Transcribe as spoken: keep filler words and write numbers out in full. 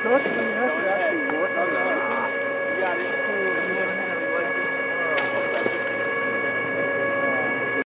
sucks when you have to actually work on that.